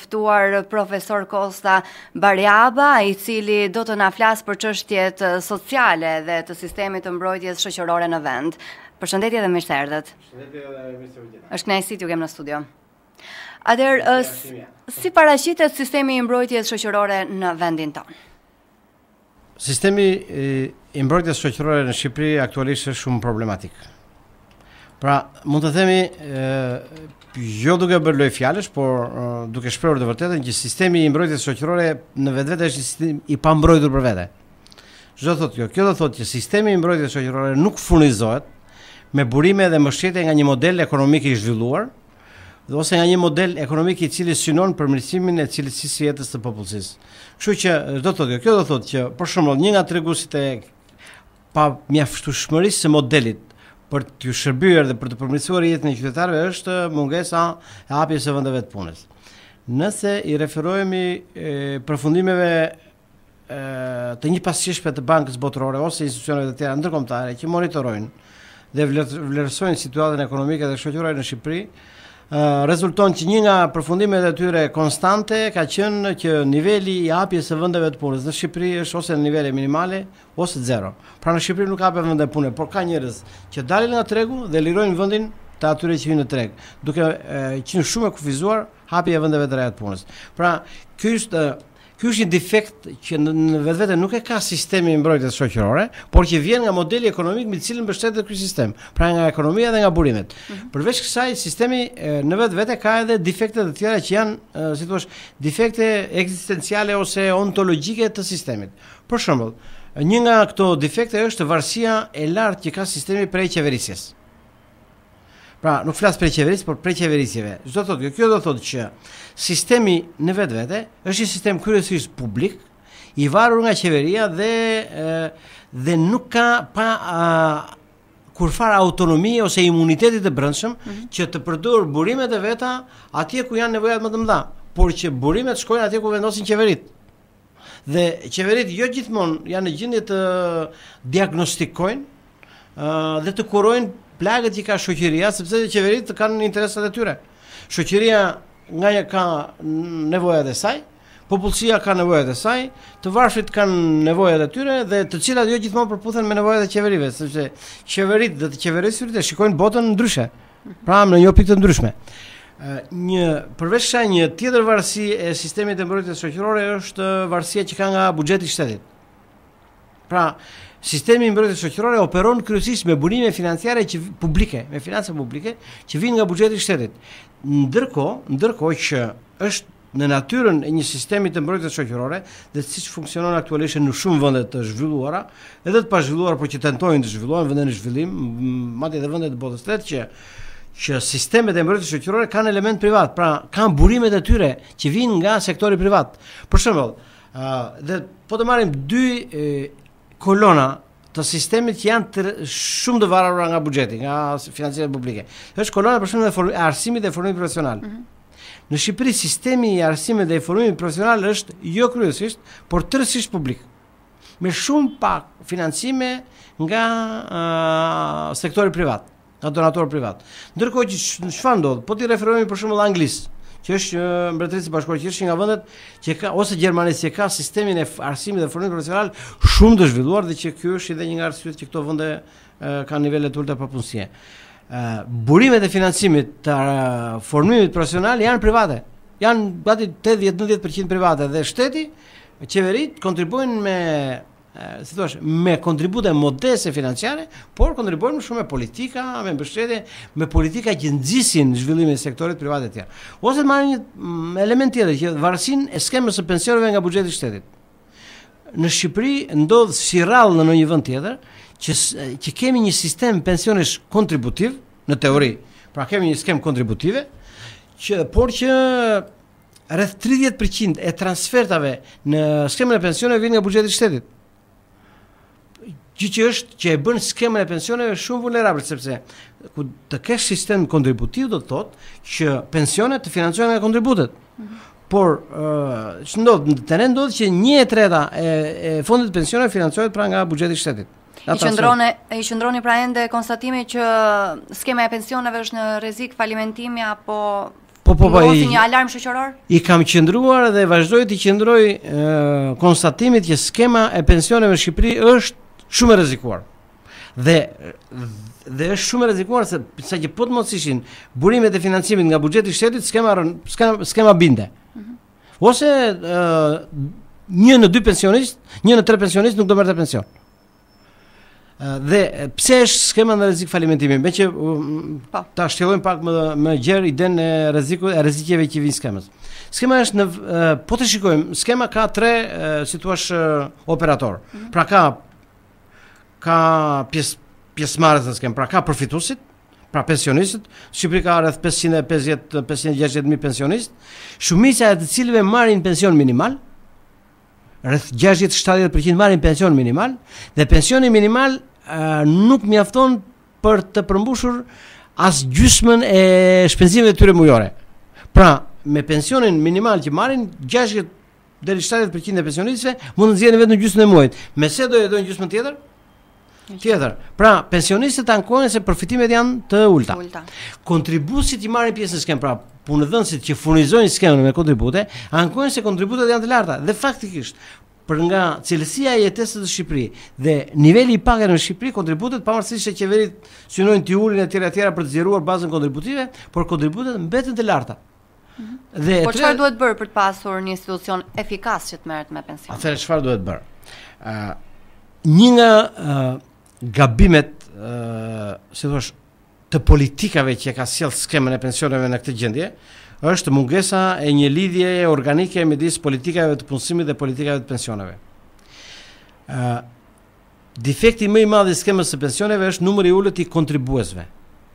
ftuar profesor Kosta Barjaba, I cili do të na flas për çështjet sociale dhe të sistemit të mbrojtjes shoqërore në vend. Përshëndetje dhe mirë se erdhët. Përshëndetje dhe mirë se u gjeta. Është kënaqësi t'ju kem në studio. Atëherë, si paraqitet sistemi I mbrojtjes shoqërore në vendin tonë? Sistemi I mbrojtjes shoqërore në Shqipëri aktualisht është shumë problematik. Pra, mund të themi, jo duke bërë lojë fjalësh, por duke shprehur të vërtetën që sistemi I mbrojtjes shoqërore në vetvete është një sistem I pambrojtur për vete. Çdo thotë kjo? Kjo do thotë që sistemi I mbrojtjes shoqërore nuk furnizohet me burime dhe mbështetje nga një model ekonomik I zhvilluar, ose nga një model ekonomik I cili synon përmirësimin e cilësisë së jetës së popullsisë. Kështu që do thotë kjo do thotë që për shembull një nga treguesit e pamjaftueshmërisë së modelit për t'ju shërbyer dhe për të përmirësuar jetën e qytetarëve është mungesa e hapjes së vendeve të punës. Nëse I referohemi përfundimeve të njëpasqyeshme të Bankës Botërore ose institucioneve të tjera ndërkombëtare që monitorojnë dhe vlerësojnë situatën ekonomike dhe shoqërore në Shqipëri, rezulton që një nga përfundimet e tyre konstante ka qenë që niveli I hapjes së vendeve të punës në Shqipëri është ose në nivele minimale ose zero. Pra në Shqipëri nuk hapen vende pune, por ka njerëz që dalin nga tregu dhe lirojnë vendin të atyre që hyjnë në treg, duke qenë shumë e kufizuar hapja e vendeve të reja të punës. Pra, ky është një defekt që në vetvete nuk e ka sistemi I mbrojtjes shoqërore, por që vjen nga modeli ekonomik me cilin mbështetet ky sistem, pra nga ekonomia dhe nga burimet. Përveç kësaj, sistemi në vetvete ka edhe defekte të tjera që janë, si thua, defekte ekzistenciale ose ontologjike të sistemit. Për shembull, një nga këto defekte është varësia e lartë që ka sistemi prej qeverisjes. Pra, nuk flas prej qeverisë, por prej qeverisjeve. Kjo do thotë që sistemi në vetvete është një sistem kryesisht publik, I varur nga qeveria dhe nuk ka kurfar autonomi ose imunitetit të brendshëm që të përdor burimet e veta atje ku janë nevojat më të mëdha, por që burimet shkojnë atje ku vendosin qeverit. Dhe qeverit jo gjithmonë janë në gjendje të diagnostikojnë dhe të kurojnë plagët që ka shoqëria, sepse qeverit kanë interesat e tyre. Shoqëria nga ka nevojat e saj, popullsia ka nevojat e saj, të varfrit kanë nevojat e tyre dhe të cilat jo gjithmonë përputhen me nevojat e qeverive, sepse qeverit dhe të qeverisërit e shikojnë botën ndryshe. Pra në një optikë të ndryshme. Përveç kësaj, një tjetër varësi e sistemit të mbrojtjes shoqërore është varësia që ka nga buxheti I shtetit. Pra, sistemi I mbrojtjes shoqërore operon kryesisht me burime financiare publike, me financa publike që vijnë nga buxheti I shtetit. Ndërkohë që është në natyrën e një sistemi të mbrojtjes shoqërore, dhe siç funksionon aktualisht në shumë vende të zhvilluara, edhe të pazhvilluara, por që tentojnë të zhvillohen vende në zhvillim, madje edhe vende të botës së tretë që sistemet e mbrojtjes shoqërore kanë element privat, pra kanë burimet e tyre që vijnë nga sektori privat. Për shembull, dhe po të marrim dy kolona të sistemit që janë shumë të varura nga buxheti, nga financimet publike. Është kolona për shembull e arsimit dhe formimit profesional. Në Shqipëri sistemi I arsimit dhe formimit profesional është jo kryesisht, por tërësisht publik, me shumë pak financime nga sektori privat, nga donator privat. Ndërkohë që çfarë ndodh? Po ti referohemi për shembull Anglisë, që është Mbretëria e Bashkuar, që është një nga vendet që ka, ose Gjermanisë, që ka sistemin e arsimit dhe formimit profesional shumë të zhvilluar dhe që ky është edhe një nga arsyet që këto vende kanë nivele të ulta papunësie. Burimet e financimit të formimit profesional janë private. Janë gati 80-90% private dhe shteti, qeverit kontribuojnë me kontribute modeste financiare, por kontribuojnë shumë me politika, me mbështetje, me politika që nxisin zhvillimin e sektorit privat të tjerë. Ose të marrim një element tjetër, që varësinë e skemës së pensioneve nga buxheti I shtetit. Në Shqipëri ndodh si rrallë në një vend tjetër që kemi një sistem pensionesh kontributiv në teori. Pra kemi një skemë kontributive, por që rreth 30% e transfertave në skemën e pensioneve vijnë nga buxheti I shtetit. Që e bën skemën e pensioneve shumë vulnerabël, sepse ku të kesh sistem kontributiv do të thotë që pensionet të financohen nga kontributet. Por ç'ndodh? Ndodh që 1/3 e fondit pensioneve financohet pra nga buxheti I shtetit. I qëndroni pra ende konstatimi që skema e pensioneve është në rrezik falimentimi apo Si një alarm shoqëror? I kam qëndruar dhe vazhdoj të qëndroj konstatimit që skema e pensioneve në Shqipëri është shumë e rrezikuar. Dhe është shumë e rrezikuar se sa që po të mos ishin burimet e financimit nga buxheti i shtetit, skema binde. Ose 1 në 2 pensionist, 1 në 3 pensionist nuk do merrte pension. Dhe pse është skema në rrezik falimentimi? Me që ta shtjellojmë pak më gjerë idenë e rrezikjeve që vijnë skemës. Skema është po të shikojmë, skema ka 3 si thua operator. Pra ka pjesëmarrës në skemë, pra ka përfituesit, pra pensionistët. Shqipëri ka rreth 560.000 pensionistë, shumica e të cilëve marrin pension minimal. Rreth 60-70% marrin pension minimal dhe pensioni minimal nuk mjafton për të përmbushur as gjysmën e shpenzimeve të tyre mujore. Pra, me pensionin minimal që marrin 60 deri 70% e pensionistëve mund të nxjerrin vetëm gjysmën e muajit. Me se do jetojnë gjysmën tjetër. Pra, pensionistët ankohen se përfitimet janë të ulta. Kontribuesit i marrin pjesë në skemë, pra punëdhënësit që furnizojnë skemën me kontribute, ankohen se kontributet janë të larta dhe faktikisht për nga cilësia e jetesës në Shqipëri dhe niveli i pagave në Shqipëri, kontributet pavarësisht se qeverit synojnë të ulin e tjera për të zgjeruar bazën kontributive, por kontributet mbeten të larta. Por çfarë duhet bërë për të pasur një institucion efikas që të merret me pension? Atëherë çfarë duhet bërë? Një nga gabimet, si thosh, të politikave që ka sjell skemën e pensioneve në këtë gjendje, është mungesa e një lidhje organike midis politikave të punësimit dhe politikave të pensioneve. Defekti më i madh i skemës së pensioneve është numri i ulët i kontribuesve.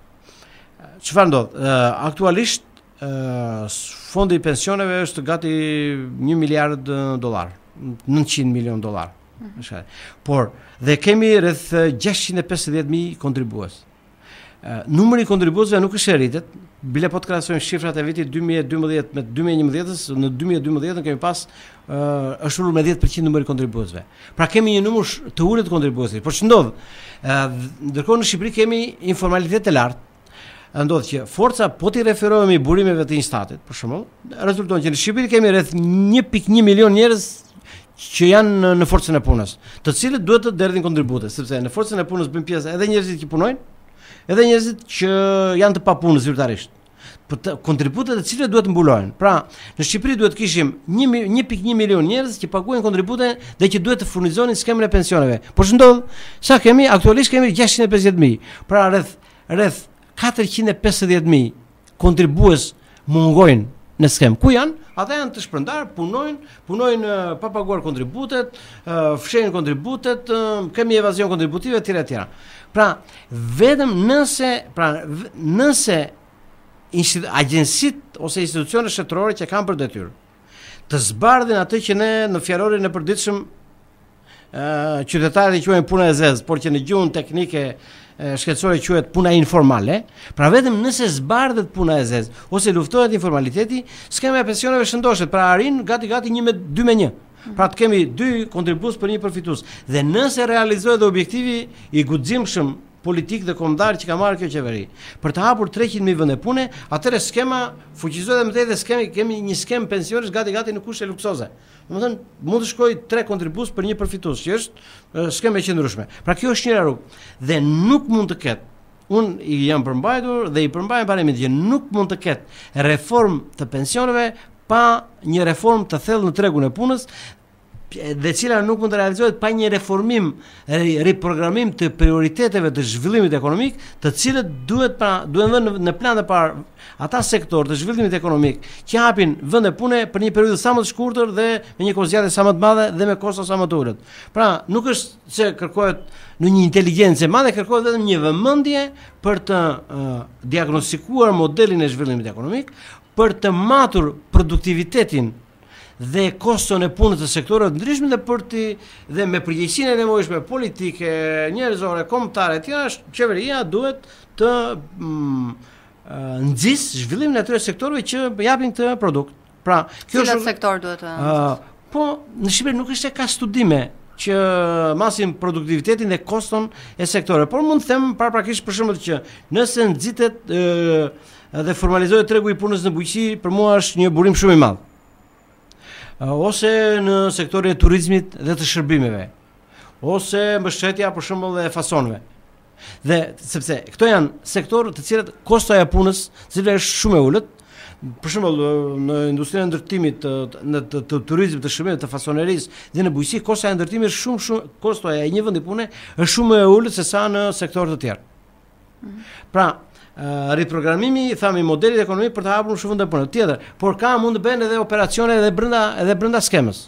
Çfarë ndodh? Aktualisht fondi i pensioneve është gati $1 miliard, $900 milion. Por dhe kemi rreth 650.000 kontribues. Numri i kontribuesve nuk është rritet, bile po të krahasojmë shifrat e vitit 2012 me 2011-s, në 2012 kemi pas është ulur me 10% numri i kontribuesve. Pra kemi një numër të ulët të kontribuesve. Por ç'ndodh? Ndërkohë në Shqipëri kemi informalitet të lartë. Ndodh që forca po t'i referohemi burimeve të Instatit, për shembull, rezulton që në Shqipëri kemi rreth 1.1 milion njerëz që janë në forcën e punës, të cilët duhet të derdhin kontribute, sepse në forcën e punës bën pjesë edhe njerëzit që punojnë, edhe njerëzit që janë të papunës zyrtarisht. Kontributet e cilëve duhet mbulohen. Pra, në Shqipëri duhet kishim 1.1 milion njerëz që paguajnë kontribute dhe që duhet të furnizonin skemën e pensioneve. Por ç'ndodh? Sa kemi? Aktualisht kemi 650.000. Pra rreth 450.000 kontribues mungojnë në skemë. Ku janë? Ata janë të shpërndar, punojnë pa paguar kontributet, fshehin kontributet, kemi evazion kontributive etj. Pra, vetëm nëse agjensitë ose institucionet shtetërore që kanë për detyrë të zbardhin atë që ne në fjalorin e përditshëm qytetarët i quajnë puna e zezë, por që në gjuhën teknike shkencore quhet puna informale, pra vetëm nëse zbardhet puna e zezë ose luftohet informaliteti, skema e pensioneve shëndoshet, pra arrin gati 2 me 1. Pra të kemi 2 kontribues për 1 përfitues. Dhe nëse realizohet objektivi i guximshëm politik dhe kombëtar që ka marrë kjo qeveri për të hapur 300.000 vende pune, atëherë skema fuqizohet më tej dhe kemi një skemë pensionesh gati në kushte luksoze. Domethënë mund të shkojë 3 kontribues për 1 përfitues, që është skemë e qëndrueshme. Pra kjo është një rrugë dhe nuk mund të ketë, unë i jam përmbajtur dhe i përmbaj parimin që nuk mund të ketë reformë të pensioneve pa një reformë të thellë në tregun e punës, dhe cila nuk mund të realizohet pa një reformim, riprogramim të prioriteteve të zhvillimit ekonomik, të cilët duhet vënë në plan të parë ata sektor të zhvillimit ekonomik që hapin vende pune për një periudhë sa më të shkurtër dhe me një kozgjatje sa më të madhe dhe me kosto sa më të ulët. Pra, nuk është se kërkohet në një inteligjencë e madhe, kërkohet vetëm një vëmendje për të diagnostikuar modelin e zhvillimit ekonomik, për të matur produktivitetin dhe koston e punës të sektorëve të ndryshme dhe me përgjegjësinë e nevojshme politike, njerëzore, kombëtare etj, qeveria duhet të nxjisë zhvillimin e atyre sektorëve që japin këtë produkt. Pra, kjo është sektor duhet të po në Shqipëri nuk është se ka studime që masin produktivitetin dhe koston e sektorëve, por mund të them paraprakisht për shembull që nëse nxitet dhe formalizohet tregu i punës në bujqësi, për mua është një burim shumë i madh. Ose në sektorin e turizmit dhe të shërbimeve, ose mbështetja për shembull e fasonëve. Dhe sepse këto janë sektorë të cilat kostoja e punës, cila është shumë e ulët. Për shembull në industrinë e ndërtimit, të turizmit, të shërbimeve, të fasonerisë dhe në bujqësi, kostoja e ndërtimit është shumë kostoja e një vendi pune është shumë e ulët se sa në sektorë të tjerë. Pra, riprogramimi, thamë, i modelit ekonomik për të hapur shumë vende pune. Tjetër, por ka mund të bëhen edhe operacione edhe brenda skemës.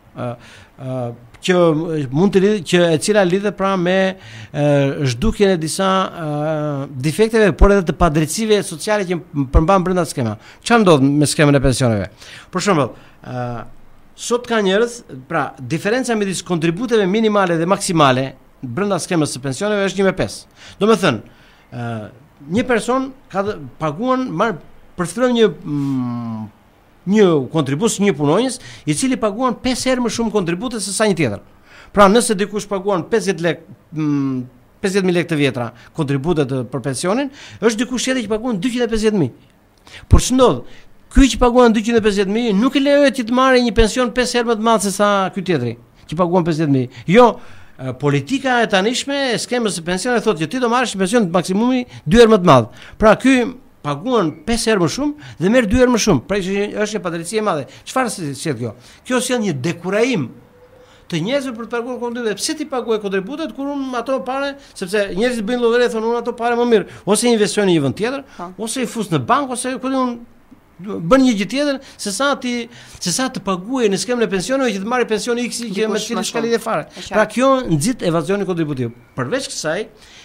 Që mund të lidhet, që e cila lidhet pra me zhdukjen e disa defekteve, por edhe të padrejtësive sociale që përmban brenda skema. Çfarë ndodh me skemën e pensioneve? Për shembull, sot ka njerëz, pra diferenca midis kontributeve minimale dhe maksimale brenda skemës së pensioneve është 1/5. Domethënë, një person ka paguan përfiton një kontribut, një punonjës, i cili paguan 5 herë më shumë kontribute se sa një tjetër. Pra, nëse dikush paguan 50.000 lekë të vjetra kontributet për pensionin, është dikush tjetër që paguan 250.000. Por ç'ndodh? Ky që paguan 250.000 nuk i lejohet që të marrë një pension 5 herë më të madh se sa ky tjetri që paguan 50.000. Jo, politika e tanishme e skemës së pensionit thotë që ti do marrësh një pension maksimumi 2 herë më të madh. Pra, ky paguan 5 herë më shumë dhe merr 2 herë më shumë. Pra është një padrejtësi e madhe. Çfarë sjell kjo? Kjo sjell një dekurajim të njerëzve për të paguar kontributet. Pse ti paguaj kontributet kur unë ato parë, sepse njerëzit bëjnë llogari, thonë unë ato parë më mirë, ose investojnë në një vend tjetër, ose i fus në bankë, ose unë bën një gjë tjetër se sa të paguaj në skemën e pensioneve që të marrë pension X që me cilë shka lidhje fare. Pra kjo nxit evazionin kontributiv. Përveç kësaj,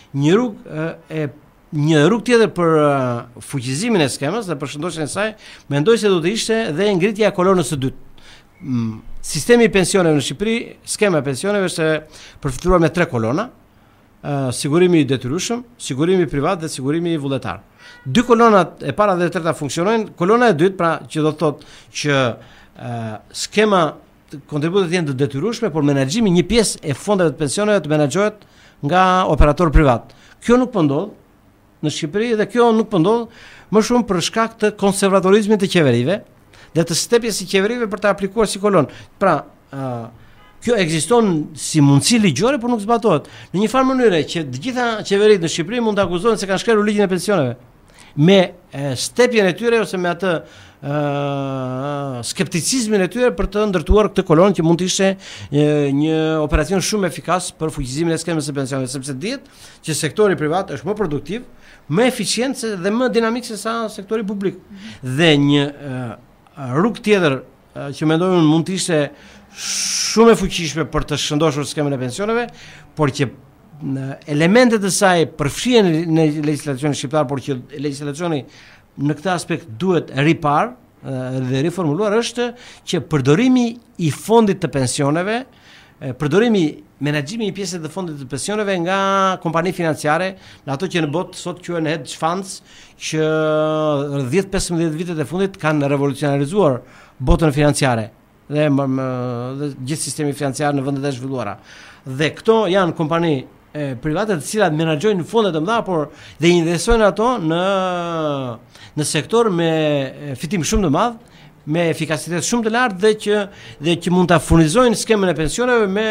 një rrugë tjetër për fuqizimin e skemës dhe për shëndosjen e saj, mendoj se do të ishte dhe ngritja e kolonës së dytë. Sistemi i pensioneve në Shqipëri, skema e pensioneve është përfituar me 3 kolona: sigurimi i detyrueshëm, sigurimi privat dhe sigurimi vullnetar. 2 kolonat e para dhe e treta funksionojnë. Kolona e dytë, pra, që do të thotë që skema kontributet janë të detyrueshme, por menaxhimi një pjesë e fondeve të pensioneve të menaxhohet nga operator privat. Kjo nuk po ndodh në Shqipëri dhe kjo nuk po ndodh më shumë për shkak të konservatorizmit të qeverive dhe të stepjes së qeverive për të aplikuar si kolon. Pra, kjo ekziston si mundësi ligjore, por nuk zbatohet. Në një farë mënyrë që të gjitha qeveritë në Shqipëri mund të akuzohen se kanë shkelur ligjin e pensioneve me stepjen e tyre ose me atë skepticizmin e tyre për të ndërtuar këtë kolon që mund të ishte një operacion shumë efikas për fuqizimin e skemës së pensioneve, sepse dihet që sektori privat është më produktiv, më eficient dhe më dinamik se sa sektori publik. Dhe një rrugë tjetër që mendoj unë mund të ishte shumë e fuqishme për të shëndoshur skemën e pensioneve, por që elementet e saj përfshihen në legjislacionin shqiptar, por që legjislacioni në këtë aspekt duhet ripar dhe riformuluar, është që përdorimi i fondit të pensioneve, menaxhimi i pjesëve të fondit të pensioneve nga kompani financiare, në ato që në botë sot quhen hedge funds, që 10-15 vitet e fundit kanë revolucionarizuar botën financiare dhe gjithë sistemi financiar në vendet e zhvilluara. Dhe këto janë kompani private të cilat menaxhojnë fonde të mëdha, por dhe investojnë ato në sektor me fitim shumë të madh, me efikasitet shumë të lartë dhe që mund ta furnizojnë skemën e pensioneve me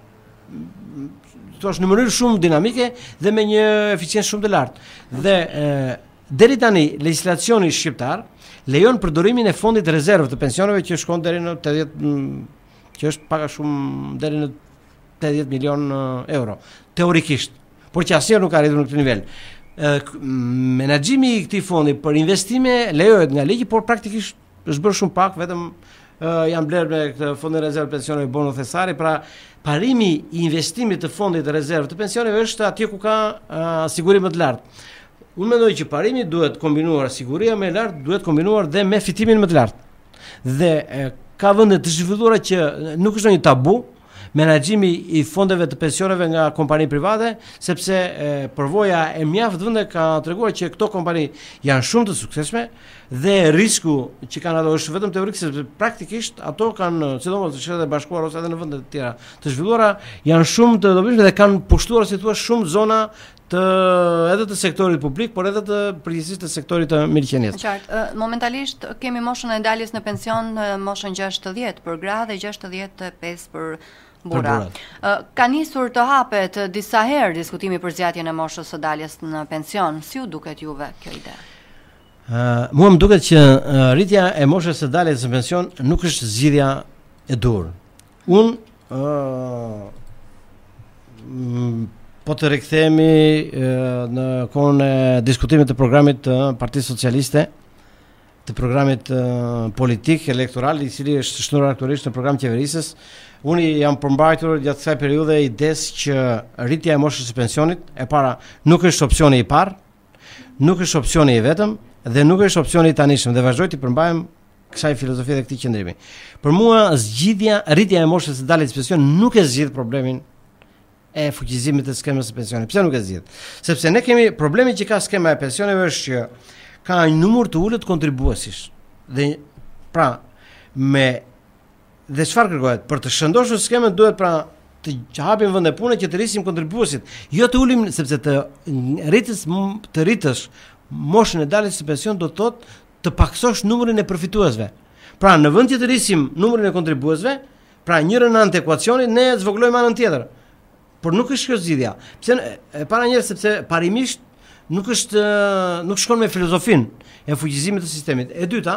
në mënyrë shumë dinamike dhe me një eficiencë shumë të lartë. Dhe deri tani legjislacioni shqiptar lejon përdorimin e fondit të rezervë të pensioneve që shkon deri në 80, që është pak a shumë deri në 80 milion euro, teorikisht, por që asnjëherë nuk ka arritur në këtë nivel. Menaxhimi i këtij fondi për investime lejohet nga ligji, por praktikisht është bërë shumë pak, vetëm janë blerë me këtë fondin e rezervë pensioneve bono thesari. Pra, parimi i investimit të fondit të rezervë të pensioneve është atje ku ka siguri më të lartë. Unë mendoj që parimi duhet kombinuar, siguria më e lartë duhet kombinuar dhe me fitimin më të lartë. Dhe ka vende të zhvilluara që nuk është një tabu menaxhimi i fondeve të pensioneve nga kompani private, sepse përvoja e mjaft vende ka treguar që këto kompani janë shumë të suksesshme dhe risku që kanë ato është vetëm teorik, sepse praktikisht ato kanë, sidomos në Shtetet e Bashkuara ose edhe në vende të tjera të zhvilluara, janë shumë të dobishme dhe kanë pushtuar, si thua, shumë zona edhe të sektorit publik, por edhe të përgjithsisht të sektorit të mirëqenies. Qartë, momentalisht kemi moshën e daljes në pension, moshën 60 për gra dhe 65 për burra. Ka nisur të hapet disa herë diskutimi për zgjatjen e moshës së daljes në pension. Si u duket juve kjo ide? Mua më duket që rritja e moshës së daljes në pension nuk është zgjidhja e dur. Unë po të rikthehemi në kohën e diskutimit të programit të Partisë Socialiste, të programit politik elektoral, i cili është shënuar aktualisht në program qeverisës. Unë jam përmbajtur gjatë kësaj periudhe idesë që rritja e moshës së pensionit e para nuk është opsioni i parë, nuk është opsioni i vetëm dhe nuk është opsioni i tanishëm, dhe vazhdoj të përmbahem kësaj filozofie dhe këtij qëndrimi. Për mua rritja e moshës së daljes në pension nuk e zgjidh problemin e fuqizimit të skemës së pensionit. Pse nuk e zgjidh? Sepse ne kemi problemin që ka skema e pensioneve është që ka një numër të ulët kontribuesish. Dhe pra dhe çfarë kërkohet? Për të shëndosur skemën duhet pra të hapim vende pune që të rrisim kontribuesit, jo të ulim, sepse të rritësh moshën e daljes së pension do të thotë të paksosh numrin e përfituesve. Pra në vend që të rrisim numrin e kontribuesve, pra njërin anë të ekuacionit ne zvoglojmë anën tjetër. Por nuk është kjo zgjidhja. Pse para njerëz, sepse parimisht nuk shkon me filozofinë e fuqizimit të sistemit. E dyta,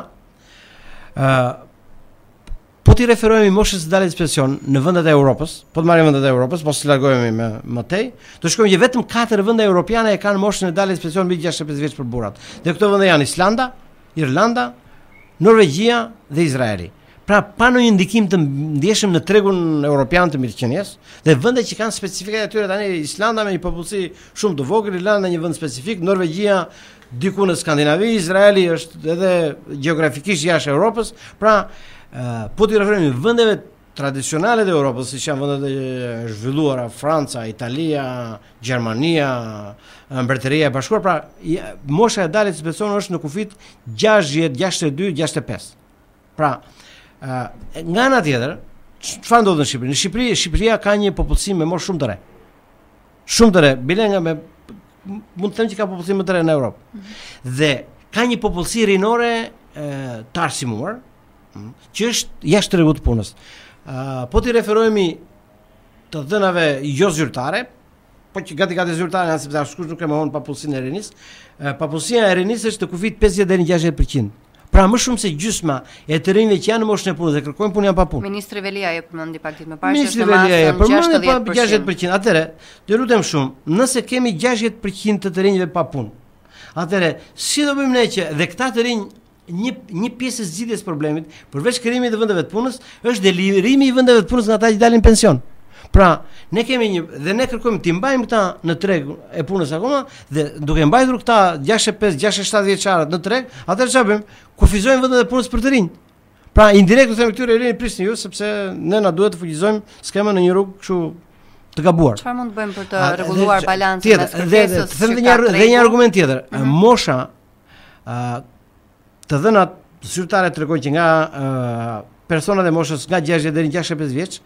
po t'i referohemi moshës së daljes së pension në vendet e Europës, po të marrim vendet e Europës, mos t'i largohemi më tej, do shkojmë që vetëm 4 vende europiane e kanë moshën e daljes së pension mbi 65 vjeç për burrat. Dhe këto vende janë Islanda, Irlanda, Norvegjia dhe Izraeli. Pra pa ndonjë ndikim të ndjeshëm në tregun europian të mirëqenies, dhe vende që kanë specifikat e tyre, tani Islanda me një popullsi shumë të vogël, Irlanda një vend specifik, Norvegjia diku në Skandinavi, Izraeli është edhe gjeografikisht jashtë Europës. Pra po t'i referohemi vendeve tradicionale të Europës, si janë vendet e zhvilluara, Franca, Italia, Gjermania, Mbretëria e Bashkuar, pra mosha e daljes së pensionit është në kufit 60, 62, 65. Pra nga ana tjetër, çfarë ndodh në Shqipëri? Në Shqipëri, Shqipëria ka një popullsi me moshë shumë të re. Shumë të re, bile nga mund të them që ka popullsi më të re në Europë. Dhe ka një popullsi rinore të arsimuar, që është jashtë tregut të punës. Po t'i referohemi të dhënave jo zyrtare, po që gati zyrtare janë, sepse askush nuk e mohon popullsinë e rinisë. Popullsia e rinisë është të kufit 50 deri në 60%. Pra më shumë se gjysma e të rinjve që janë në moshën e punës dhe kërkojnë punë janë pa punë. Ministri Velia e përmendi pak ditë më parë që është masën 60%. Atëre, të lutem shumë, nëse kemi 60% të rinjve pa punë, atëre si do bëjmë ne që dhe këta të rinj një pjesë e zgjidhjes problemit, përveç krijimit të vendeve të punës, është delirimi i vendeve të punës nga ata që dalin pension. Pra, ne kemi dhe ne kërkojmë të mbajmë këta në treg e punës akoma, dhe duke mbajtur këta 65, 67 vjeçarët në treg, atëherë çfarë bëjmë? Kufizojmë vendet e punës për të rinj. Pra, indirekt do themi këtyre rinj prisni ju, sepse ne na duhet të fuqizojmë skemën në një rrugë kështu të gabuar. Çfarë mund të bëjmë për të rregulluar balancin mes kërkesës? Dhe një argument tjetër. Mosha të dhënat zyrtare tregojnë që nga personat e moshës nga 60 deri në 65 vjeç,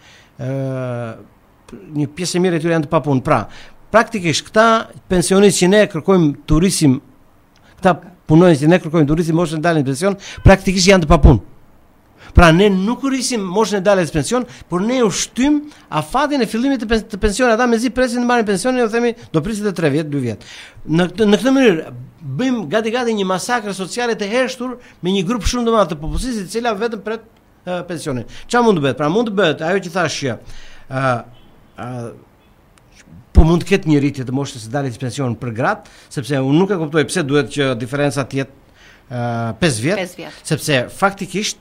një pjesë e mirë e tyre janë të papunë. Pra, praktikisht këta pensionistë që ne kërkojmë turisim, këta punonjës që ne kërkojmë turisim moshën e daljes në pension, praktikisht janë të papunë. Pra ne nuk rrisim moshën e daljes në pension, por ne u shtym afatin e fillimit të pensionit. Ata mezi presin të marrin pensionin, do themi do prisin të 3 vjet, 2 vjet. Në këtë mënyrë bëjmë gati një masakër sociale të hershtur me një grup shumë të madh të popullsisë, e cila vetëm pret pensionin. Çfarë mund të bëhet? Pra mund të bëhet ajo që thash që po mund të ketë një rritje të moshës së daljes në pension për gratë, sepse unë nuk e kuptoj pse duhet që diferenca të jetë 5 vjet, sepse faktikisht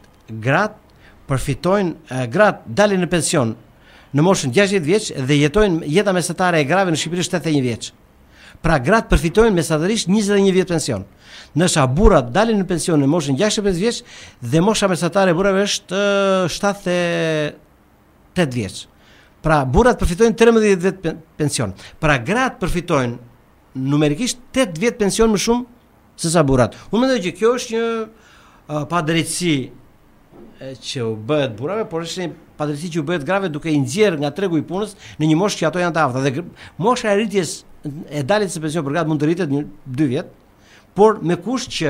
gratë dalin në pension në moshën 60 vjeç dhe jetojnë jeta mesatare e grave në Shqipëri 71 vjeç. Pra gratë përfitojnë mesatërisht 21 vjet pension. Nësa burrat dalin në pension në moshën 65 vjeç dhe mosha mesatare e burrave është 78 vjeç. Pra burrat përfitojnë 13 vjet pension. Pra gratë përfitojnë numerikisht 8 vjet pension më shumë se sa burrat. Unë mendoj që kjo është një padrejtësi që u bëhet burrave, por është një padrejtësi që u bëhet grave duke i nxjerr nga tregu i punës në një moshë që ato janë të afta. Dhe mosha e rritjes e daljes së pensionit për gratë mund të rritet 2 vjet, por me kusht që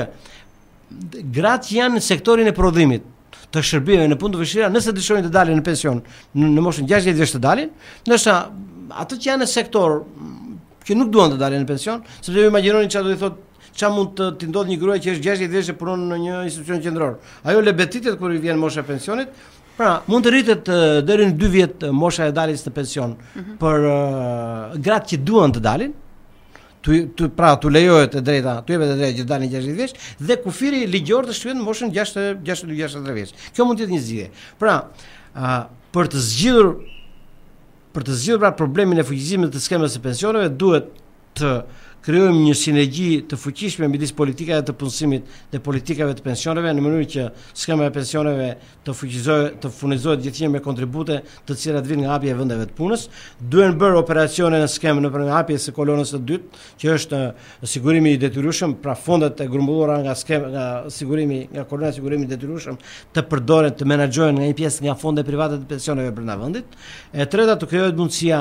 gratë që janë në sektorin e prodhimit të shërbimeve në punë të vështira, nëse dëshirojnë të dalin në pension në moshën 60 vjeç të dalin, ndërsa ato që janë në sektor që nuk duan të dalin në pension, sepse ju imagjinoni çfarë do të thotë, çfarë mund të ndodhë një grua që është 60 vjeç e punon në një institucion qendror. Ajo lebetitet kur i vjen mosha e pensionit. Pra, mund të rritet deri në 2 vjet mosha e daljes në pension për gratë që duan të dalin. Pra, tu lejohet e drejta, tu jepet e drejta që dalin 60 vjeç dhe kufiri ligjor të shtyhet në moshën 62-63 vjeç. Kjo mund të jetë një zgjidhje. Pra, për të zgjidhur pra problemin e fuqizimit të skemës së pensioneve, duhet të krijojmë një sinergji të fuqishme midis politikave të punësimit dhe politikave të pensioneve në mënyrë që skema e pensioneve të furnizohet gjithnjë me kontribute të cilat vijnë nga hapja e vendeve të punës. Duhen bërë operacione në skemën nëpërmjet hapjes së kolonës së dytë, që është sigurimi i detyrueshëm, pra fondet e grumbulluara nga kolona e sigurimit detyrueshëm të përdoren, të menaxhohen nga një pjesë nga fonde private të pensioneve brenda vendit. E treta, të krijohet mundësia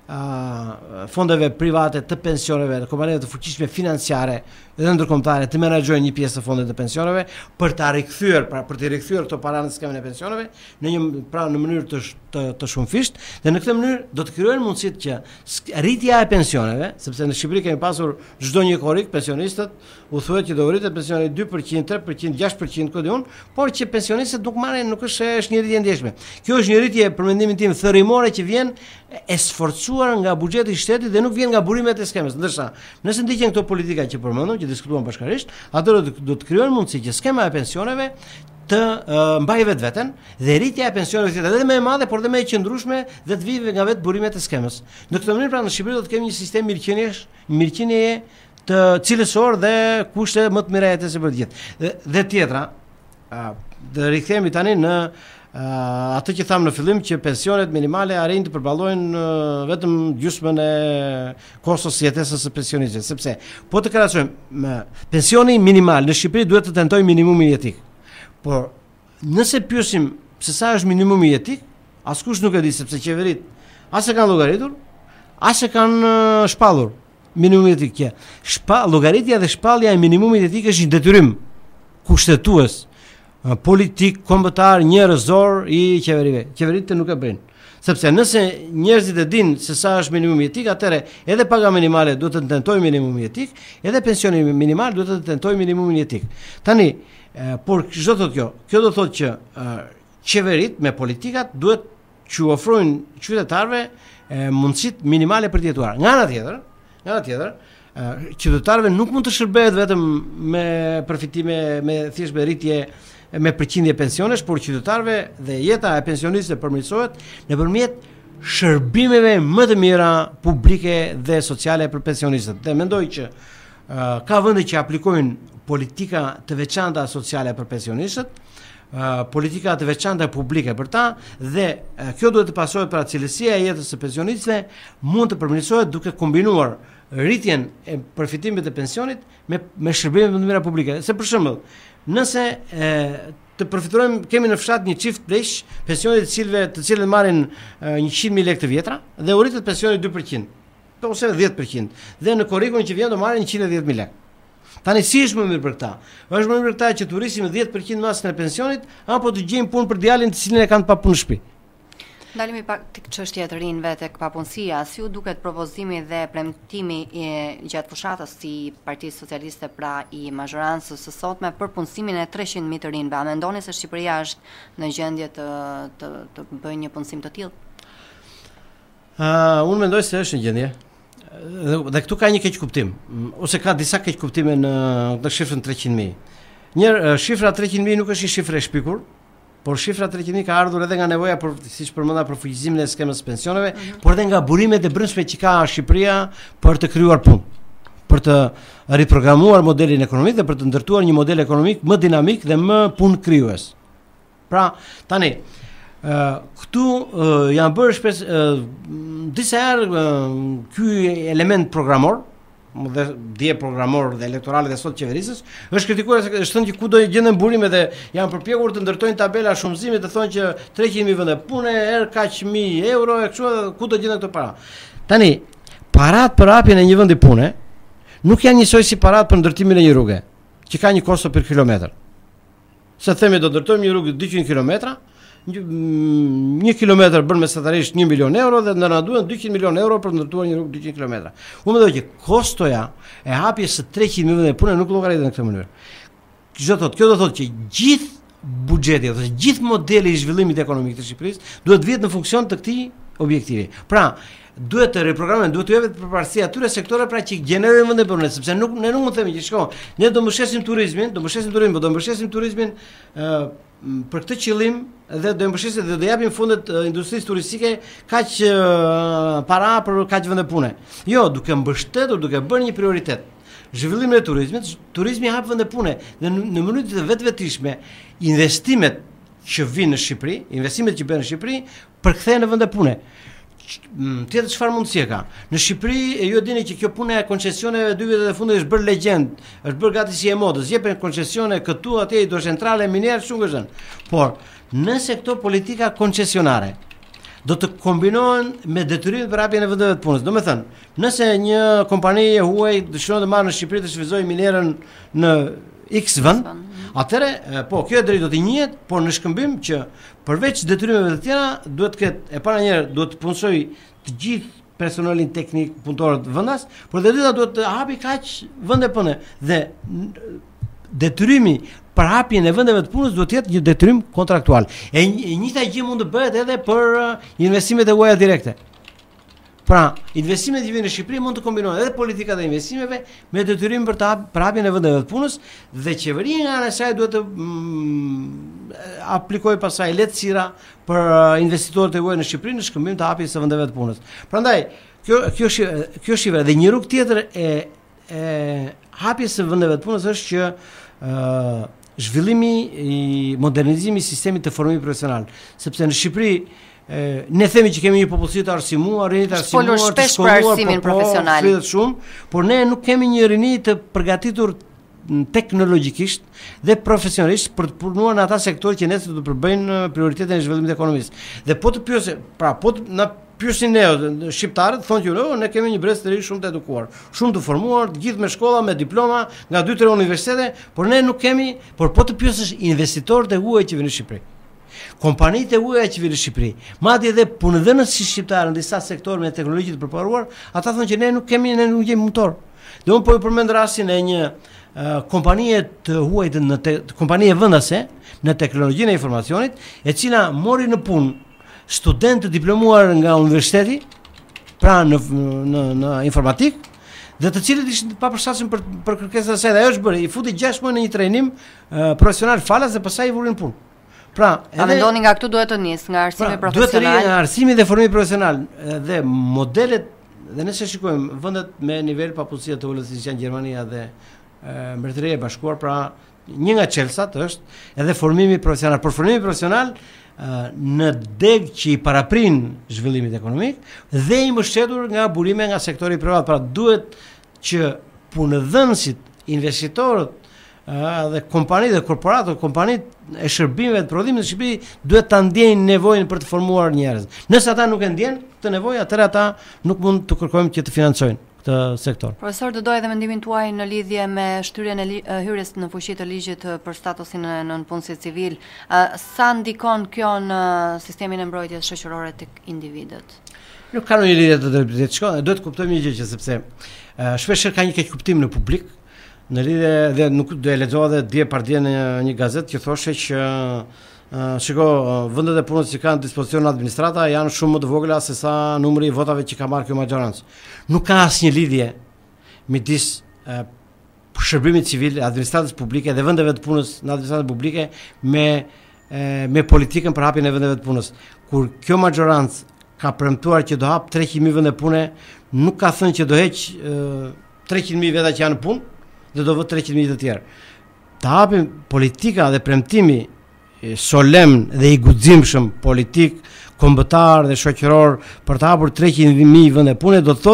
fondeve private të pensioneve, kompanive të fuqishme financiare dhe ndërkombëtare të menaxhojnë një pjesë të fondeve të pensioneve për të rikthyer këto para në skemën e pensioneve në mënyrë të shumëfisht, dhe në këtë mënyrë do të krijohen mundësitë që rritja e pensioneve, sepse në Shqipëri kemi pasur çdo një korrik, pensionistët u thuhet që do rritet pensioni 2%, 3%, 6%, kodun, por që pensionistët nuk është një rritje ndjeshme. Kjo është një rritje, për mendimin tim, thërrimore që vjen e sforcuar nga buxheti i shtetit dhe nuk vjen nga burimet e skemës. Ndërsa, nëse ndiqen këto politika që përmendëm, që diskutuam bashkërisht, atëherë do të krijohen mundësi që skema e pensioneve të mbajë vetveten dhe rritja e pensioneve të jetë edhe më e madhe, por edhe më e qëndrueshme dhe të vijë nga vetë burimet e skemës. Në këtë mënyrë, pra, në Shqipëri do të kemi një sistem mirëqenieje të cilësor dhe kushte më të mira jetese për të gjithë. Dhe tjetra, do rikthehemi tani në atë që thamë në fillim, që pensionet minimale arrin të përballojnë vetëm gjysmën e kostos së jetesës së pensionistit, sepse po të krahasojmë pensioni minimal në Shqipëri duhet të tentojë minimumin jetik. Por nëse pyesim se sa është minimumi jetik, askush nuk e di, sepse qeverit as e kanë llogaritur, as e kanë shpallur minimumin jetik. Llogaritja dhe shpallja e minimumit jetik është një detyrim kushtetues politik, kombëtar, njerëzor i qeverive. Qeveritë nuk e bëjnë. Sepse nëse njerëzit e dinë se sa është minimumi jetik, atëherë edhe paga minimale duhet të tentojë minimumin jetik, edhe pensioni minimal duhet të tentojë minimumin jetik. Tani, por çdo thotë kjo? Kjo do thotë që qeverit me politikat duhet që ofrojnë qytetarëve mundësitë minimale për të jetuar. Nga ana tjetër, qytetarëve nuk mund të shërbehet vetëm me përfitime, me thjesht me rritje me përqindje pensionesh, por qytetarëve dhe jeta e pensionistëve përmirësohet nëpërmjet shërbimeve më të mira publike dhe sociale për pensionistët. Dhe mendoj që ka vende që aplikojnë politika të veçanta sociale për pensionistët, politika të veçanta publike për ta, dhe kjo duhet të pasohet për cilësia e jetës së pensionistëve mund të përmirësohet duke kombinuar rritjen e përfitimit të pensionit me shërbime më të mira publike. Se për shembull, nëse të përfitojmë, kemi në fshat një çift pleq, pensionet të cilët marrin 100.000 lekë të vjetra dhe u rritet pensioni 2%, ose 10%, dhe në korrikun që vjen do marrin 110.000 lekë. Tani si është më mirë për këta? Është më mirë për këta që të rrisim 10% masën e pensionit, apo të gjejmë punë për djalin të cilin e kanë pa punë në shtëpi? Dalimi pak tek çështja e rinjve tek papunësia, si u duket propozimi dhe premtimi gjatë fushatës si Partisë Socialiste, pra i mazhorancës së sotme, për punësimin e 300.000 të rinjve? A mendoni se Shqipëria është në gjendje të bëjë një punësim të tillë? Unë mendoj se është në gjendje. Dhe këtu ka një keq kuptim, ose ka disa keq kuptime në shifrën 300.000. Shifra 300.000 nuk është një shifrë e shpikur, por shifra 300.000 ka ardhur edhe nga nevoja për, siç përmenda, për fuqizimin e skemës së pensioneve, por edhe nga burimet e brendshme që ka Shqipëria për të krijuar punë, për të riprogramuar modelin ekonomik dhe për të ndërtuar një model ekonomik më dinamik dhe më punë krijues. Pra, tani këtu janë bërë disa herë ky element programor, dje programor dhe elektorale dhe sot qeverisës, është kritikuar se është thënë që ku do gjenden burime dhe janë përpjekur të ndërtojnë tabela shumëzimit të thonë që 300.000 vende pune, kaq 1.000 euro e kështu, ku do gjenden këto para. Tani, parat për hapjen e një vendi pune nuk janë njësoj si parat për ndërtimin e një rruge, që ka një kosto për kilometër. Se themi do ndërtojmë një rrugë 200 kilometra, 1 kilometër bën mesatarisht 1 milion euro dhe na duhen 200 milion euro për të ndërtuar një rrugë 200 kilometra. Unë mendoj që kostoja e hapjes së 300.000 vende pune nuk llogaritet në këtë mënyrë. Kjo do thotë që gjithë buxheti, ose gjithë modeli i zhvillimit ekonomik të Shqipërisë duhet vihet në funksion të këtij objektivi. Pra, duhet të riprogramohen, duhet të jepet përparësi atyre sektore pra që gjenerojnë vende pune, sepse ne nuk mund të themi që shko, ne do mbështesim turizmin, do mbështesim turizmin për këtë qëllim dhe do mbështesim dhe do japim fundet industrisë turistike kaq para për kaq vende pune. Jo, duke mbështetur, duke bërë një prioritet zhvillimin e turizmit, turizmi hap vende pune dhe në mënyrë të vetëvetishme investimet që vinë në Shqipëri, investimet që bëhen në Shqipëri përkthehen në vende pune. Tjetër çfarë mundësie ka? Në Shqipëri ju dini që kjo punë e koncesioneve 2 vitet e fundit është bërë legjend, është bërë gati si e modës, jepen koncesione këtu atje hidrocentrale miniere shumë gëzën. Por nëse këto politika koncesionare do të kombinohen me detyrimet për hapjen e vendeve të punës, do të thënë, nëse një kompani e huaj dëshiron të marrë në Shqipëri të shfrytëzojë minerën në X vend, atëre po kjo drejt do të njihet, por në shkëmbim që përveç detyrimeve të tjera duhet të ketë e para njëherë duhet të punësoj të gjithë personelin teknik, punëtorët vendas, por dhe dyta duhet të hapi kaq vende pune dhe detyrimi për hapjen e vendeve të punës duhet të jetë një detyrim kontraktual. E njëjta gjë mund të bëhet edhe për investimet e huaja direkte. Pra, investimet që vinë në Shqipëri mund të kombinohen edhe politikat e investimeve me detyrim për hapjen e vendeve të punës dhe qeveria nga ana e saj duhet të aplikojë pasaj lehtësira për investitorët e huaj në Shqipëri në shkëmbim të hapjes së vendeve të punës. Prandaj, kjo shifra dhe një rrugë tjetër e hapjes së vendeve të punës është që zhvillimi i modernizimi i sistemit të formimit profesional, sepse në Shqipëri ne themi që kemi një popullsi të arsimuar, rinj të arsimuar, të shkolluar profesional. Shumë, por ne nuk kemi një rinj të përgatitur teknologjikisht dhe profesionalisht për të punuar në ata sektorë që nesër do të përbëjnë prioritetin e zhvillimit ekonomisë. Dhe po të pyesë, pra po të na pyesin ne shqiptarët, thonë që ne kemi një brez të ri shumë të edukuar, shumë të formuar, gjithë me shkolla, me diploma nga 2-3 universitete, por ne nuk kemi, por po të pyesësh investitorët e huaj që vinë në Shqipëri. Kompanitë e huaja që vinë në Shqipëri, madje edhe punëdhënësit shqiptarë në disa sektorë me teknologji të përparuar, ata thonë që ne nuk kemi motor. Dhe unë po ju përmend rastin e një kompanie të huaj kompanie vendase në teknologjinë e informacionit, e cila mori në punë studentë diplomuar nga universiteti, pra në informatik, dhe të cilët ishin pa përshtatshëm për kërkesat e saj. Ajo është bërë, i futi 6 muaj në një trajnim profesional falas dhe pastaj i vurin punë. Pra, mendoni nga këtu duhet të nis nga arsimi profesional. Duhet të nis nga arsimi dhe formimi profesional dhe modelet, dhe nëse shikojmë vendet me nivel papustësie të ulët siç janë Gjermania dhe Mbretëria e Bashkuar, pra një nga çelësat është edhe formimi profesional. Por formimi profesional në deg që i paraprin zhvillimit ekonomik dhe i mbështetur nga burime nga sektori privat. Pra duhet që punëdhënësit, investitorët dhe kompanitë dhe korporatat, kompanitë e shërbimeve të prodhimit në Shqipëri duhet ta ndjejnë nevojën për të formuar njerëz. Nëse ata nuk e ndjen këtë nevojë, atëherë ata nuk mund të kërkojmë që të financojnë këtë sektor. Profesor, do doja edhe mendimin tuaj në lidhje me shtyrjen e hyrjes në fuqi të ligjit për statusin e nënpunësit civil. Sa ndikon kjo në sistemin e mbrojtjes shoqërore tek individët? Nuk ka ndonjë lidhje të drejtë. Duhet të kuptojmë një gjë që sepse shpesh ka një keq kuptim në publik. Në lidhje dhe nuk do e lexova dhe dje pardje në një gazetë që thoshte që vendet e punës që kanë dispozicion administrata janë shumë më të vogla se sa numri i votave që ka marrë kjo majorancë. Nuk ka asnjë lidhje midis shërbimit civil, administratës publike dhe vendeve të punës në administratën publike me politikën për hapjen e vendeve të punës. Kur kjo majorancë ka premtuar që do hap 300.000 vende pune, nuk ka thënë që do heq 300.000 veta që janë në punë dhe do vë 300.000 të tjerë. Të hapim politika dhe premtimi solemn dhe i guximshëm politik, kombëtar dhe shoqëror për të hapur 300.000 vende pune do të thotë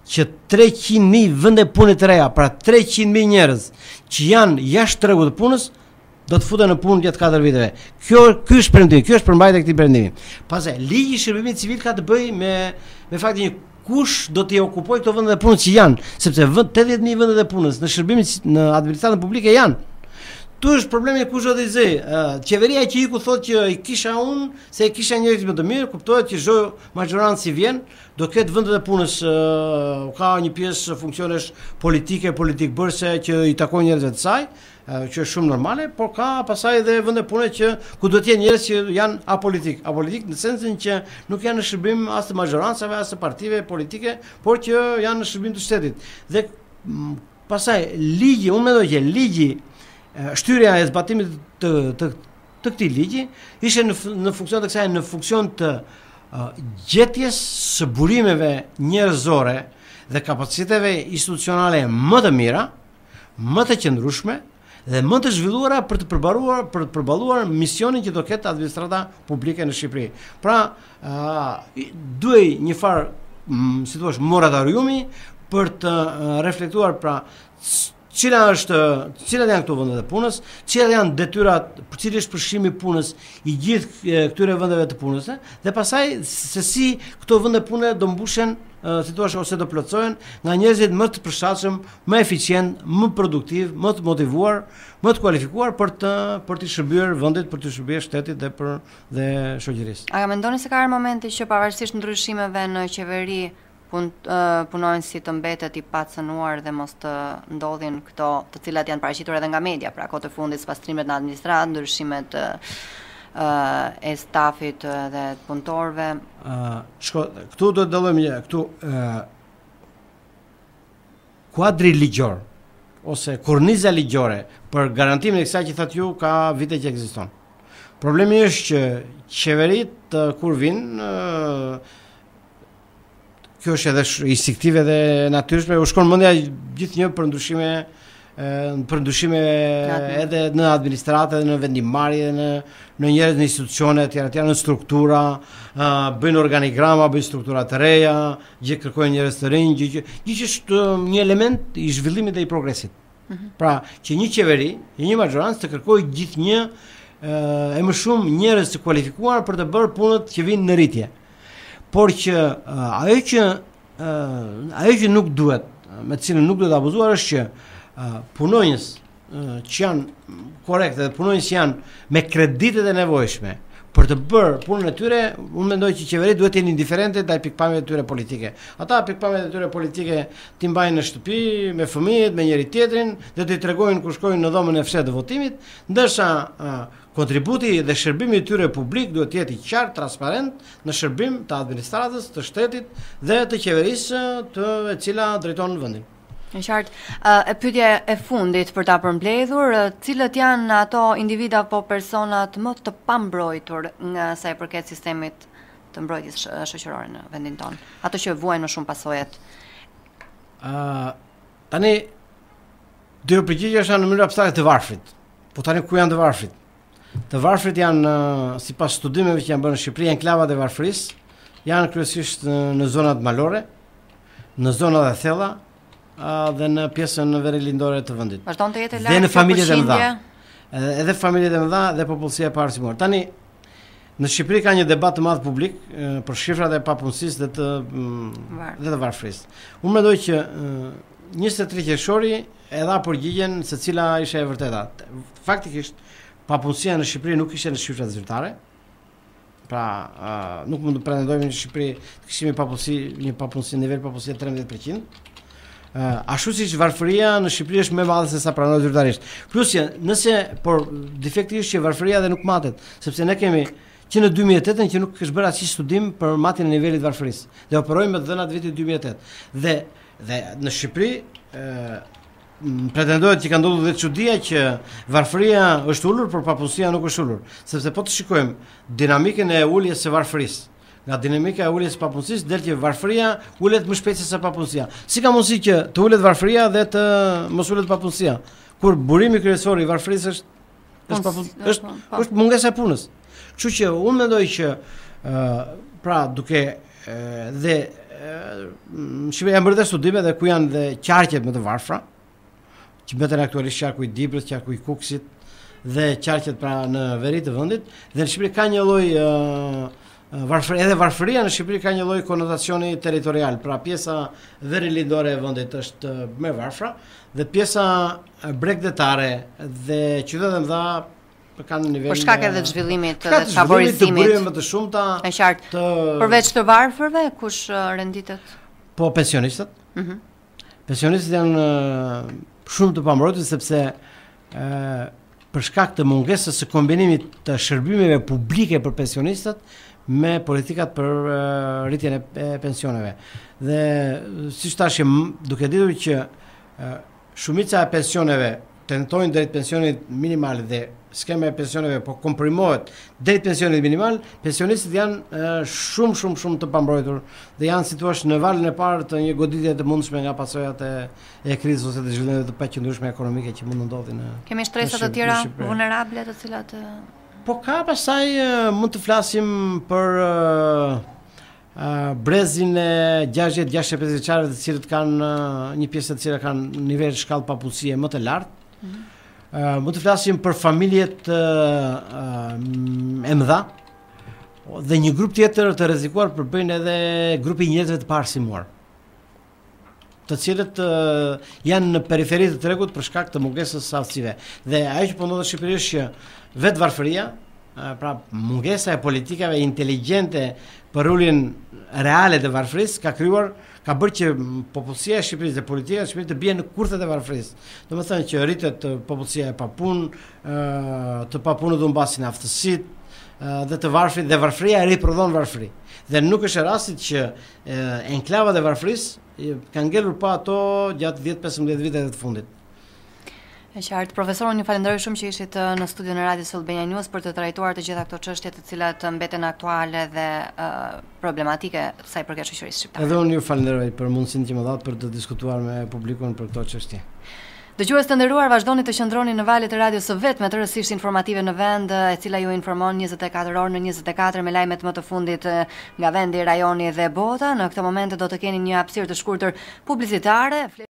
që 300.000 vende pune të reja, pra 300.000 njerëz që janë jashtë tregut të punës, do të futen në punë gjatë 4 viteve. Ky është perëndimi, kjo është përmbajtja e këtij perëndimi. Pastaj, ligji i shërbimit civil ka të bëjë me faktin që kush do t'i okupojë këto vende të punës që janë, sepse 80.000 vende të punës në shërbimin në administratën publike janë. Tu është problemi kush do t'i zë. Qeveria që iku thotë që i kisha unë, se i kisha njerëz më të mirë, kuptohet që çdo majorancë vjen, do ketë vendet e punës, ka një pjesë funksionesh politike, politikbërse që i takojnë njerëzve të saj, që është shumë normale, por ka pasaj edhe vende pune që ku do të jenë njerëz që janë apolitik. Apolitik në sensin që nuk janë në shërbim as të majorancave, as të partive politike, por që janë në shërbim të shtetit. Dhe pasaj ligji, unë mendoj që ligji, shtyrja e zbatimit të këtij ligji ishte në funksion të kësaj, në funksion të gjetjes së burimeve njerëzore dhe kapaciteve institucionale më të mira, më të qëndrueshme dhe më të zhvilluara për të përballuar misionin që do ketë administrata publike në Shqipëri. Pra, duhej një farë, si thua, moratoriumi për të reflektuar pra cilat janë këto vende të punës, cilat janë detyrat, cili është përfshimi i punës i gjithë këtyre vendeve të punës, dhe pastaj se si këto vende pune do mbushen, si thua, ose do plotësohen nga njerëzit më të përshtatshëm, më eficient, më produktiv, më të motivuar, më të kualifikuar për të shërbyer vendit, për të shërbyer shtetit dhe shoqërisë. A mendoni se ka ardhur momenti që pavarësisht ndryshimeve në qeveri punojnë si të mbetet i pacënuar dhe mos të ndodhin këto të cilat janë paraqitur edhe nga media, pra kohë të fundit pastrimet në administratë, ndryshimet e stafit dhe të punëtorëve. Këtu do të dallojmë këtu kuadri ligjor ose korniza ligjore për garantimin e kësaj që thatë ju ka vite që ekziston. Problemi është që qeverit kur vinë, kjo është edhe instinktive dhe natyrshme, u shkon mendja gjithnjë për ndryshime edhe në administratë, edhe në vendimmarrje, në njerëz, në institucione të tjera, në struktura, bëjnë organigrama, bëjnë struktura të reja, gjithë kërkojnë njerëz të rinj, gjithë është një element i zhvillimit dhe i progresit. Pra, që një qeveri, një majorancë të kërkojë gjithnjë e më shumë njerëz të kualifikuar për të bërë punët që vinë në rritje. Por që ajo që nuk duhet, me të cilën nuk duhet abuzuar, është që punonjës që janë korrekte dhe punonjës që janë me kreditet e nevojshme për të bërë punën e tyre, unë mendoj që qeverit duhet të jenë indiferente ndaj pikpamjeve të tyre politike. Ata pikpamjet e tyre politike t'i mbajnë në shtëpi me fëmijët, me njëri tjetrin, dhe t'i tregojnë kur shkojnë në dhomën e fshehtë të votimit, ndërsa kontributi dhe shërbimi i tyre publik duhet të jetë i qartë, transparent në shërbim të administratës, të shtetit dhe të qeverisë e cila drejton vendin. Në qartë, pyetja e fundit për ta përmbledhur, cilët janë ato individa apo personat më të pambrojtur nga sa i përket sistemit të mbrojtjes shoqërore në vendin tonë? Ato që vuajnë më shumë pasojat. Tani do të përgjigjesh në mënyrë abstrakte të varfrit. Po tani ku janë të varfrit? Të varfrit janë, sipas studimeve që janë bërë në Shqipëri, enklavat e varfërisë, janë kryesisht në zonat malore, në zonat e thella dhe në pjesën verelindore të vendit. Vazhdon të jetë dhe në familjet e mëdha. Edhe familjet e mëdha dhe popullsia e parësimor. Tani në Shqipëri ka një debat të madh publik për shifrat e papunësisë dhe të varfërisë. Unë mendoj që 23 qershori e dha përgjigjen se cila ishte e vërteta. Faktikisht papunësia në Shqipëri nuk ishte në shifrat zyrtare. Pra, nuk mund të pretendojmë në Shqipëri të kishim një papunësi, nivel papunësie 13%. Ashtu siç varfëria në Shqipëri është më e madhe se sa pranohet zyrtarisht. Plus që por defekti është që varfëria dhe nuk matet, sepse ne kemi që në 2008 që nuk është bërë asnjë studim për matjen e nivelit të varfërisë. Dhe operojmë me dhënat vitit 2008. Dhe në Shqipëri pretendohet që ka ndodhur dhe çudia që varfëria është ulur, por papunësia nuk është ulur, sepse po të shikojmë dinamikën e uljes së varfërisë, nga dinamika e uljes së papunësisë del që varfëria ulet më shpejt se papunësia. Si ka mundësi që të ulet varfëria dhe të mos ulet papunësia, kur burimi kryesor i varfërisë është mungesa e punës. Kështu që unë mendoj që pra duke dhe në Shqipëri janë bërë dhe studime dhe ku janë dhe qarqet më të varfra, që mbeten aktualisht qarku i Dibrës, qarku i Kukësit dhe qarqet pra në veri të vendit, dhe në Shqipëri ka një lloj edhe varfëria në Shqipëri ka një lloj konotacioni territorial, pra pjesa verilindore e vendit është më varfra dhe pjesa bregdetare dhe qytetet e mëdha kanë nivel për shkak edhe të zhvillimit dhe të favorizimit më të shumta. Është qartë. Përveç të varfërve, kush renditet? Po pensionistët. Pensionistët janë shumë të pambrojtur sepse për shkak të mungesës së kombinimit të shërbimeve publike për pensionistët me politikat për rritjen e pensioneve. Dhe siç thashë, duke ditur që shumica e pensioneve tentojnë drejt pensionit minimal dhe skema e pensioneve po komprimohet drejt pensionit minimal, pensionistët janë shumë të pambrojtur dhe janë situash në valën e parë të një goditje të mundshme nga pasojat e krizës ose të zhvillimeve të paqëndrueshme ekonomike që mund të ndodhin. Kemi shtresat të tjera vulnerable të cilat po ka pastaj mund të flasim për brezin e 60-65 vjeçarëve të cilët kanë një pjesë të cilët kanë nivel shkallë papullësie më të lartë. Mund të flasim për familjet e mëdha dhe një grup tjetër të rrezikuar përbëjnë edhe grupi njerëzve të parësimuar, të cilët janë në periferi të tregut për shkak të mungesës së aftësive. Dhe ajo që po ndodhet në Shqipëri është që vetë varfëria, pra mungesa e politikave inteligjente për uljen reale të varfërisë ka bërë që popullsia e Shqipërisë dhe politika e Shqipërisë të bien në kurthet e varfërisë. Domethënë që rritet popullsia e papunë, të papunët u mbasin aftësitë dhe të varfrit dhe varfëria riprodhon varfëri. Dhe nuk është e rastit që enklavat e varfërisë kanë ngelur pa ato gjatë 10-15 viteve të fundit. E qartë, profesor, unë ju falenderoj shumë që ishit në studion e Radios Albania News për të trajtuar të gjitha këto çështje të cilat mbeten aktuale dhe problematike sa i përket shoqërisë shqiptare. Edhe unë ju falenderoj për mundësinë që më dhat për të diskutuar me publikun për këto çështje. Dëgjues të nderuar, vazhdoni të qëndroni në valët e radios së vetme të rëndësishme informative në vend, e cila ju informon 24 orë në 24 me lajmet më të fundit nga vendi, rajoni dhe bota. Në këtë moment do të keni një hapësirë të shkurtër publicitare.